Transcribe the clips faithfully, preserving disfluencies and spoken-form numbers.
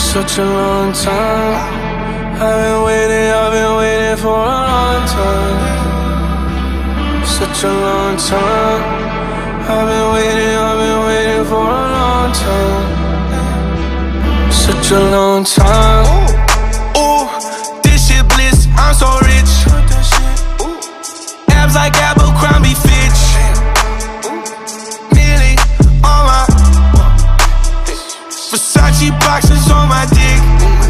Such a long time. I've been waiting, I've been waiting for a long time. Such a long time. I've been waiting, I've been waiting for a long time. Such a long time. Ooh, this shit bliss, I'm so rich. Abs like Abercrombie Fitch. Millie on my Versace boxes on my dick.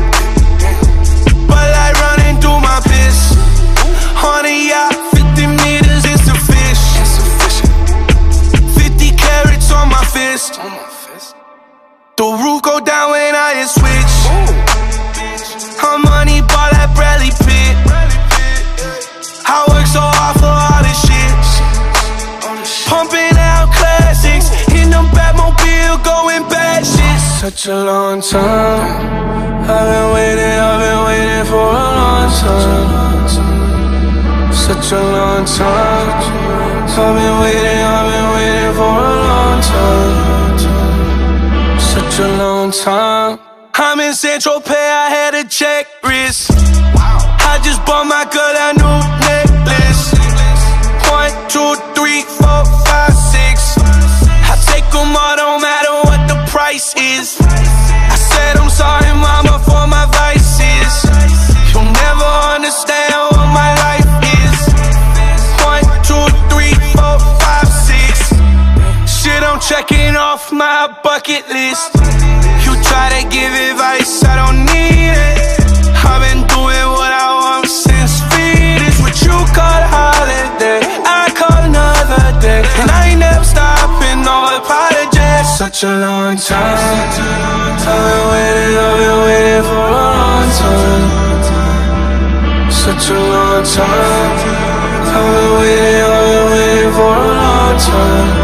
But like running through my piss. On a yacht, fifty meters, it's a fish. Fifty carats on my fist. The roof go down when I hit switch. I'm money ball like Bradley Pitt. I work so hard for all this shit. Pumping out classics in the Batmobile, going bad shit. Such a long time. I've been waiting, I've been waiting for a long time. Such a long time. I've been waiting, I've been waiting for a long time. Such a long time. I'm in Central Pay, I had a check wrist. I just bought my girl a new necklace. One, two, three, four, five, six. I take them all, don't matter what the price is. I said I'm sorry, mama, for my vices. You'll never understand what my life is. One, two, three, four, five, six. Shit, I'm checking off my bucket list. You try to give advice, I don't need it. I've been doing what I want since feet. It's what you call a holiday, I call another day. And I ain't never stopping, no apologies. Such a long time. I've been waiting, I've been waiting for a long time. Such a long time. I've been waiting, I've been waiting for a long time.